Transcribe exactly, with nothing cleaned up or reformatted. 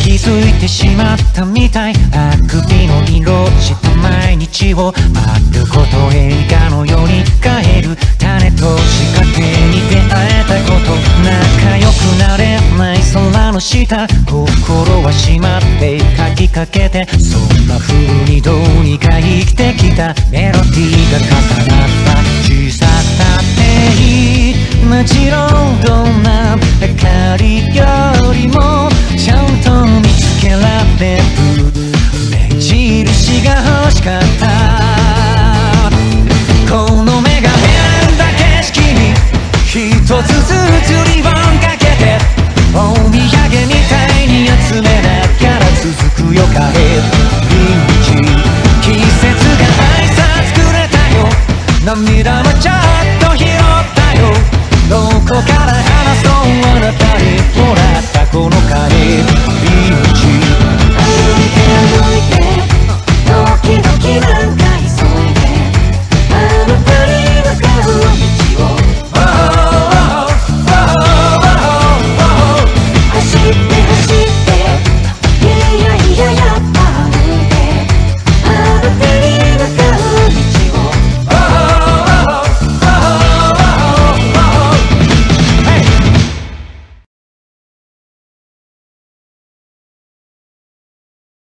気づいてしまったみたい。あくびの色した毎日を丸ごと映画のように変える。種と仕掛けに出会えたこと、仲良くなれない空の下、心は閉まって書きかけて、そんな風にどうにか生きてきた。メロディーが重なった小ささっていい、もちろんどんな明かり